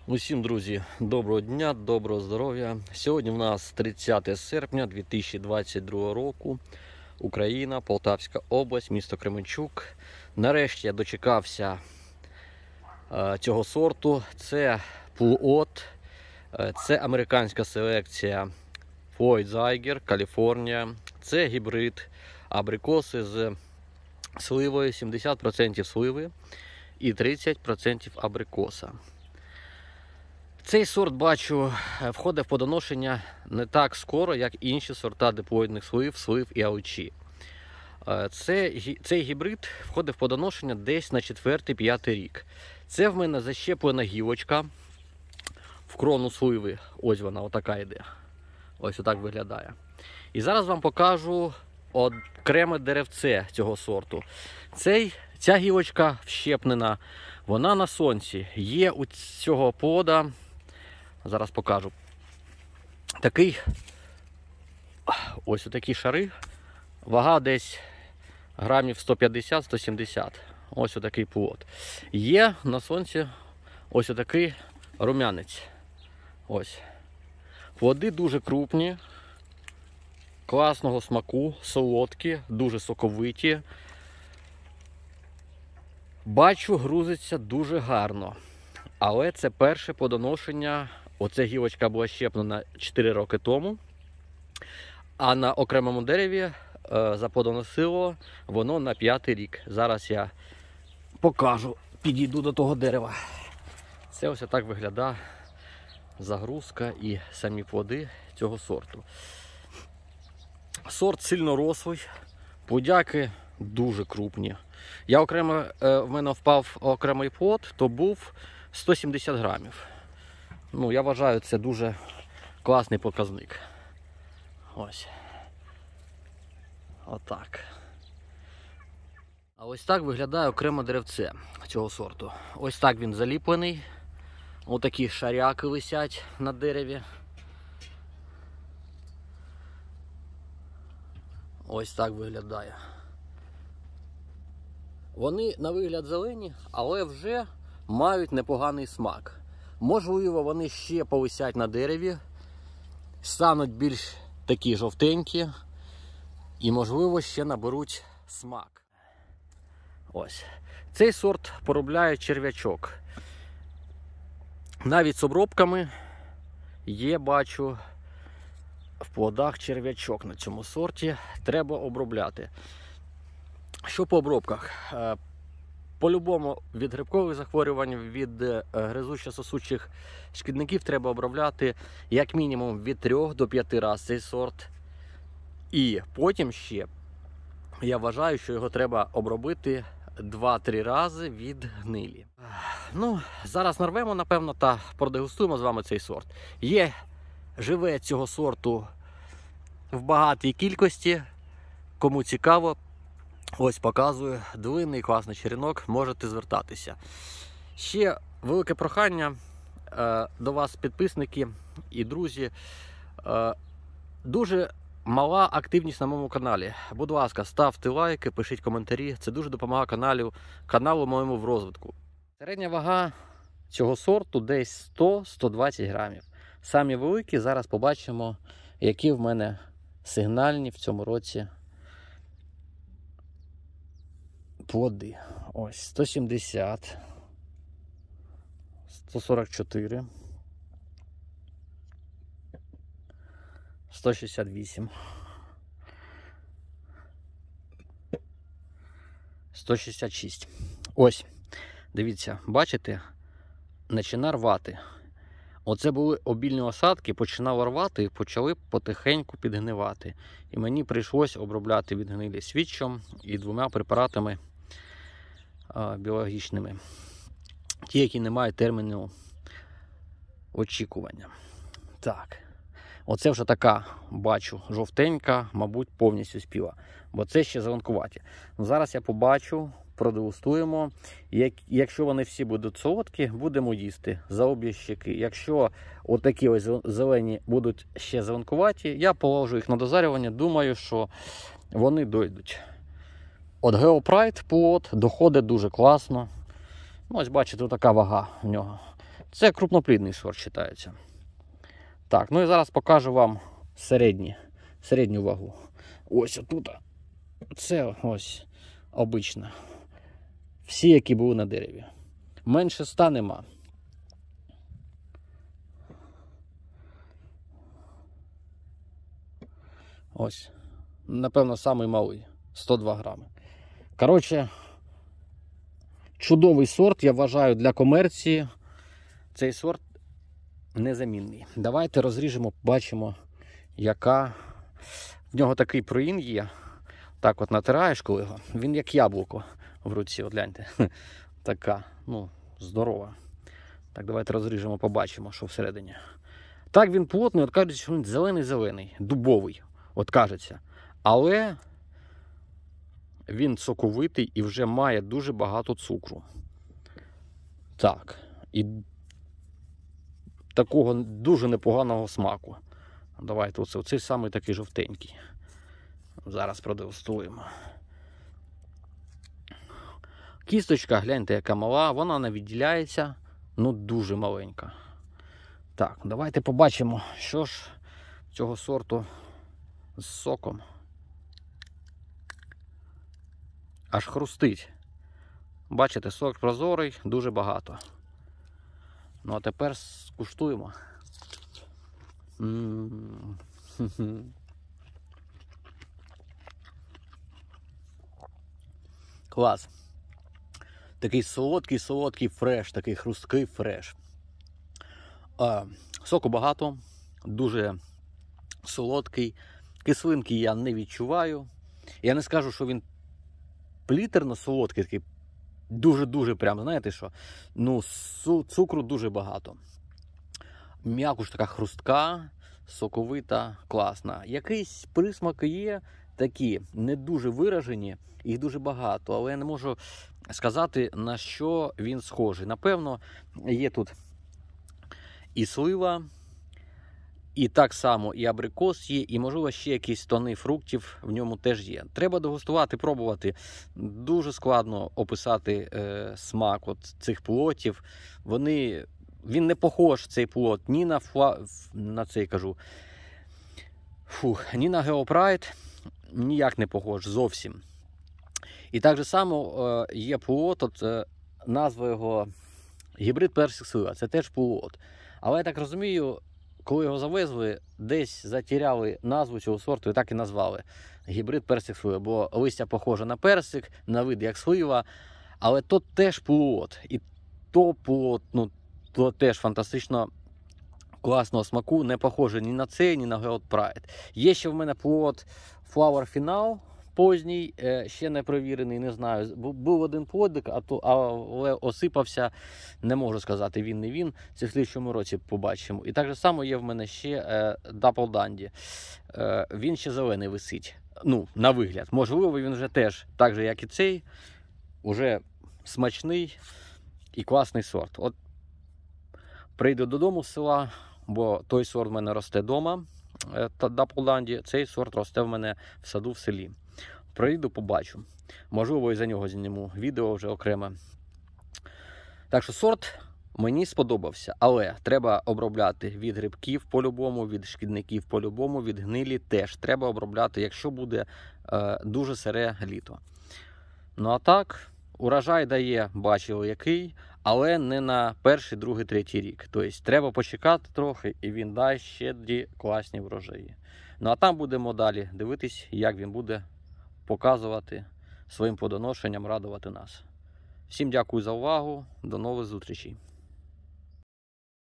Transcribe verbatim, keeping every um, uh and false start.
Усім, друзі, доброго дня, доброго здоров'я. Сьогодні в нас тридцяте серпня дві тисячі двадцять другого року. Україна, Полтавська область, місто Кременчук. Нарешті я дочекався е, цього сорту. Це плуот, е, це американська селекція Флойд Зайгер, Каліфорнія. Це гібрид абрикоси з сливою, сімдесят відсотків сливи і тридцять відсотків абрикоса. Цей сорт, бачу, входить в плодоношення не так скоро, як інші сорта диплоїдних слив, слив і аличі. Цей, цей гібрид входить в плодоношення десь на четвертий-п'ятий рік. Це в мене защеплена гілочка в крону сливи. Ось вона, отака йде. Ось отак виглядає. І зараз вам покажу окреме деревце цього сорту. Цей, ця гілочка вщепнена, вона на сонці. Є у цього плода, зараз покажу, такий, ось такі шари, вага десь грамів сто п'ятдесят - сто сімдесят. Ось отакий плод. Є на сонці ось такий рум'янець. Ось. Плоди дуже крупні, класного смаку, солодкі, дуже соковиті. Бачу, грузиться дуже гарно. Але це перше плодоношення. Оця гілочка була щеплена чотири роки тому. А на окремому дереві е, заплодоносило воно на п'ятий рік. Зараз я покажу, підійду до того дерева. Це ось так виглядає загрузка і самі плоди цього сорту. Сорт сильно рослий, плодяки дуже крупні. Я окремо, в мене впав окремий плод, то був сто сімдесят грамів. Ну, я вважаю, це дуже класний показник. Ось. Отак. А ось так виглядає окреме деревце цього сорту. Ось так він заліплений. Ось такі шаряки висять на дереві. Ось так виглядає. Вони на вигляд зелені, але вже мають непоганий смак. Можливо, вони ще повисять на дереві, стануть більш такі жовтенькі і, можливо, ще наберуть смак. Ось. Цей сорт поробляє черв'ячок. Навіть з обробками є, бачу, в плодах черв'ячок на цьому сорті. Треба обробляти. Що по обробках? По-любому від грибкових захворювань, від гризучих-сосучих шкідників треба обробляти як мінімум від трьох до п'яти разів цей сорт. І потім ще, я вважаю, що його треба обробити два-три рази від гнилі. Ну, зараз нарвемо, напевно, та продегустуємо з вами цей сорт. Є живе цього сорту в багатій кількості. Кому цікаво, ось показую, длинний класний черенок, можете звертатися. Ще велике прохання е, до вас, підписники і друзі. Е, дуже мала активність на моєму каналі. Будь ласка, ставте лайки, пишіть коментарі. Це дуже допомагає каналу, каналу моєму в розвитку. Середня вага цього сорту десь сто - сто двадцять грамів. Самі великі, зараз побачимо, які в мене сигнальні в цьому році плоди. Ось сто сімдесят, сто сорок чотири, сто шістдесят вісім, сто шістдесят шість. Ось, дивіться, бачите, починає рвати. Оце були обільні осадки, починало рвати і почали потихеньку підгнивати. І мені прийшлось обробляти від гнилі свідчом і двома препаратами а, біологічними. Ті, які не мають терміну очікування. Так. Оце вже така, бачу, жовтенька, мабуть, повністю спіла. Бо це ще зеленкуваті. Зараз я побачу, продегустуємо. Як, якщо вони всі будуть солодкі, будемо їсти за обі щеки. Якщо отакі ось зелені будуть ще зеленкуваті, я положу їх на дозарювання. Думаю, що вони дойдуть. От Geopride плод доходить дуже класно. Ну, ось бачите, така вага в нього. Це крупноплідний сорт вважається. Так, ну і зараз покажу вам середні, середню вагу. Ось отут. Це ось обична. Всі, які були на дереві. Менше ста нема. Ось. Напевно, самий малий. сто два грами. Коротше, чудовий сорт, я вважаю, для комерції. Цей сорт незамінний. Давайте розріжемо, бачимо, яка в нього такий проїн є. Так от натираєш, коли його, він як яблуко в руці, от гляньте. Така, ну, здорова. Так, давайте розріжемо, побачимо, що всередині. Так, він плотний, от кажуть, що він зелений-зелений, дубовий, от кажеться. Але він соковитий і вже має дуже багато цукру. Так, і такого дуже непоганого смаку. Давайте оце, оцей самий такий жовтенький. Зараз продегустуємо. Кісточка, гляньте, яка мала, вона не відділяється, ну дуже маленька. Так, давайте побачимо, що ж цього сорту з соком. Аж хрустить. Бачите, сок прозорий, дуже багато. Ну а тепер скуштуємо. М-м-м. Клас. Такий солодкий-солодкий фреш, такий хрусткий фреш. А, соку багато, дуже солодкий. Кислинки я не відчуваю. Я не скажу, що він плітерно-солодкий, такий дуже-дуже прям, знаєте що? Ну, цукру дуже багато. М'якуш така хрустка, соковита, класна. Якийсь присмак є, такі не дуже виражені, їх дуже багато, але я не можу сказати, на що він схожий. Напевно, є тут і слива, і так само і абрикос є, і, можливо, ще якісь тони фруктів в ньому теж є. Треба дегустувати, пробувати. Дуже складно описати е, смак от цих плодів. Вони, він не похож, цей плод, ні на, фла, на цей, кажу, фух, ні на Геопрайд, ніяк не похож зовсім. І так же само е, є плод, от, е, назва його гібрид персик слива, це теж плод. Але я так розумію, коли його завезли, десь затіряли назву цього сорту і так і назвали гібрид персик слива, бо листя похоже на персик, на вид як слива, але то теж плод. І то плод, ну, то теж фантастично класного смаку, не похоже ні на цей, ні на Gold Pride. Є ще в мене плод Flower Final, поздній, ще не перевірений, не знаю. Був один плодик, а то, але осипався, не можу сказати, він не він. Це в слідчому році побачимо. І так же само є в мене ще Dapple Dandy. Він ще зелений висить. Ну, на вигляд. Можливо, він вже теж, так же, як і цей, уже смачний і класний сорт. От прийду додому з села, бо той сорт в мене росте вдома, Dapple Dandy, цей сорт росте в мене в саду в селі. Прийду, побачу. Можливо, і за нього зніму відео вже окремо. Так що сорт мені сподобався, але треба обробляти від грибків по-любому, від шкідників по-любому, від гнилі теж треба обробляти, якщо буде е, дуже сире літо. Ну а так, урожай дає, бачили який, але не на перший, другий, третій рік. Тобто треба почекати трохи, і він дасть ще дві класні врожаї. Ну а там будемо далі дивитись, як він буде показувати своїм плодоношенням, радувати нас. Всім дякую за увагу, до нових зустрічей.